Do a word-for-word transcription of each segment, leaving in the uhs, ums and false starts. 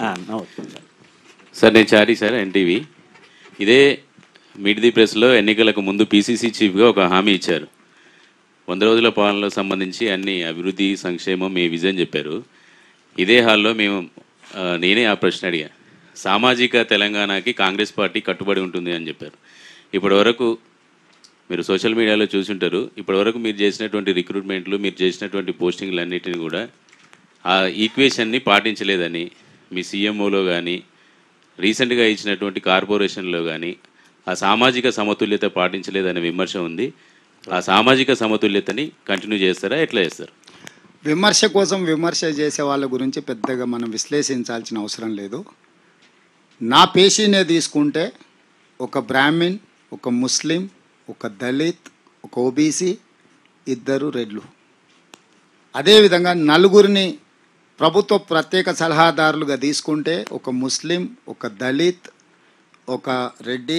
Sir నేను Chari sir NTV. ఇదే meet the ప్రెస్లో ఎన్నికలకు ముందు పీసీసీ చీఫ్గా ఒక హామీ ఇచ్చారు. వంద రోజుల పాలనలో సంబంధించి అన్ని అభివృద్ధి సంక్షేమం మీ విజన్ చెప్పారు. ఇదే హాల్లో మేము నేనే ఆ ప్రశ్న అడిగా, సామాజిక తెలంగాణకి కాంగ్రెస్ పార్టీ కట్టుబడి ఉంటుంది అని చెప్పారు. ఇప్పటి వరకు మీరు సోషల్ మీడియాలో చూసుంటారు, ఇప్పటి వరకు మీరు చేసినటువంటి రిక్రూట్మెంట్లు, మీరు చేసినటువంటి పోస్టింగ్లు అన్నిటిని కూడా ఆ ఈక్వేషన్ని పాటించలేదని మీ సీఎంఓలో కానీ రీసెంట్గా ఇచ్చినటువంటి కార్పొరేషన్లో కానీ ఆ సామాజిక సమతుల్యత పాటించలేదనే విమర్శ ఉంది. ఆ సామాజిక సమతుల్యతని కంటిన్యూ చేస్తారా, ఎట్లా చేస్తారు? విమర్శ కోసం విమర్శ చేసే వాళ్ళ గురించి పెద్దగా మనం విశ్లేషించాల్సిన అవసరం లేదు. నా పేషీనే తీసుకుంటే ఒక బ్రాహ్మిన్, ఒక ముస్లిం, ఒక దళిత్, ఒక ఓబీసీ, ఇద్దరు రెడ్లు, అదేవిధంగా నలుగురిని ప్రభుత్వ ప్రత్యేక సలహాదారులుగా తీసుకుంటే ఒక ముస్లిం, ఒక దళిత్, ఒక రెడ్డి,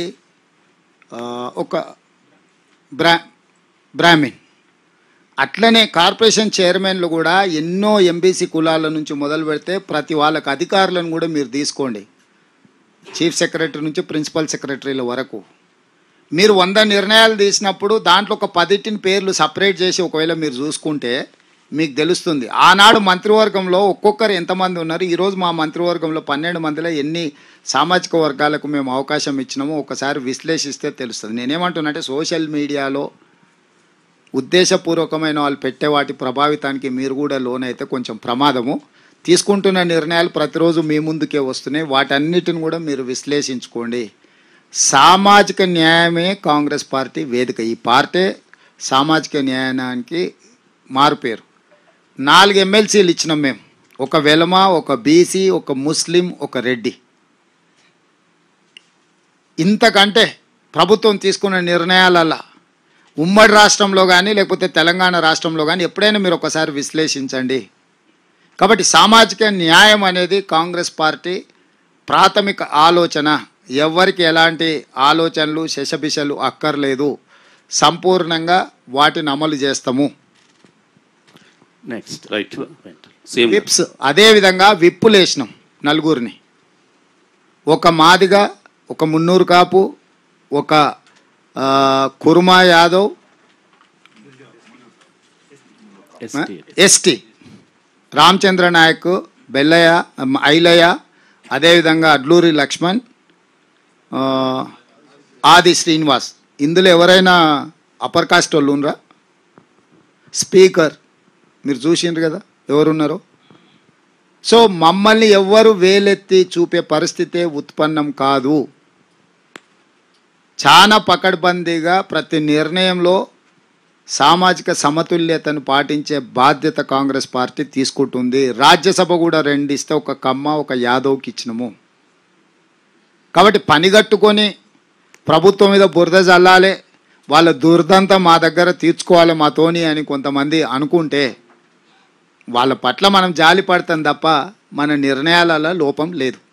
ఒక బ్రా బ్రాహ్మిన్. అట్లనే కార్పొరేషన్ చైర్మన్లు కూడా ఎన్నో ఎంబీసీ కులాల నుంచి మొదలు పెడితే ప్రతి వాళ్ళకి అధికారులను కూడా మీరు తీసుకోండి, చీఫ్ సెక్రటరీ నుంచి ప్రిన్సిపల్ సెక్రటరీల వరకు. మీరు వంద నిర్ణయాలు తీసినప్పుడు దాంట్లో ఒక పదిటిని పేర్లు సపరేట్ చేసి ఒకవేళ మీరు చూసుకుంటే మీకు తెలుస్తుంది. ఆనాడు మంత్రివర్గంలో ఒక్కొక్కరు ఎంతమంది ఉన్నారు, ఈరోజు మా మంత్రివర్గంలో పన్నెండు మందిలో ఎన్ని సామాజిక వర్గాలకు మేము అవకాశం ఇచ్చినామో ఒకసారి విశ్లేషిస్తే తెలుస్తుంది. నేనేమంటున్నానంటే సోషల్ మీడియాలో ఉద్దేశపూర్వకమైన వాళ్ళు పెట్టే వాటి ప్రభావితానికి మీరు కూడా లోనైతే కొంచెం ప్రమాదము. తీసుకుంటున్న నిర్ణయాలు ప్రతిరోజు మీ ముందుకే వస్తున్నాయి, వాటన్నిటిని కూడా మీరు విశ్లేషించుకోండి. సామాజిక న్యాయమే కాంగ్రెస్ పార్టీ వేదిక. ఈ పార్టీ సామాజిక న్యాయానికి మారుపేరు. నాలుగు ఎమ్మెల్సీలు ఇచ్చినాం మేము, ఒక వెలమ, ఒక బీసీ, ఒక ముస్లిం, ఒక రెడ్డి. ఇంతకంటే ప్రభుత్వం తీసుకున్న నిర్ణయాలల్ల ఉమ్మడి రాష్ట్రంలో కానీ లేకపోతే తెలంగాణ రాష్ట్రంలో కానీ ఎప్పుడైనా మీరు ఒకసారి విశ్లేషించండి. కాబట్టి సామాజిక న్యాయం అనేది కాంగ్రెస్ పార్టీ ప్రాథమిక ఆలోచన. ఎవరికి ఎలాంటి ఆలోచనలు శశబిషలు అక్కర్లేదు, సంపూర్ణంగా వాటిని అమలు చేస్తాము. నెక్స్ట్ రైట్ విప్స్ అదేవిధంగా విప్పులు వేసినాం నలుగురిని, ఒక మాదిగ, ఒక మున్నూరు కాపు, ఒక కుర్మా యాదవ్, ఎస్టీ రామచంద్ర నాయక్, బెల్లయ్య, ఐలయ్య, అదేవిధంగా అడ్లూరి లక్ష్మణ్, ఆది శ్రీనివాస్. ఇందులో ఎవరైనా అప్పర్ కాస్ట్ వాళ్ళు ఉన్నరా? స్పీకర్ మీరు చూసిండ్రు కదా ఎవరున్నారో. సో మమ్మల్ని ఎవ్వరు వేలెత్తి చూపే పరిస్థితే ఉత్పన్నం కాదు. చాలా పకడ్బందీగా ప్రతి నిర్ణయంలో సామాజిక సమతుల్యతను పాటించే బాధ్యత కాంగ్రెస్ పార్టీ తీసుకుంటుంది. రాజ్యసభ కూడా రెండు ఇస్తే ఒక కమ్మ, ఒక యాదవ్కి ఇచ్చినాము. కాబట్టి పనిగట్టుకొని ప్రభుత్వం మీద బురద జల్లాలే, వాళ్ళ దుర్దంతా మా దగ్గర తీర్చుకోవాలి మాతోని అని కొంతమంది అనుకుంటే వాళ్ళ పట్ల మనం జాలి పడతాం తప్ప మన నిర్ణయాలలో లోపం లేదు.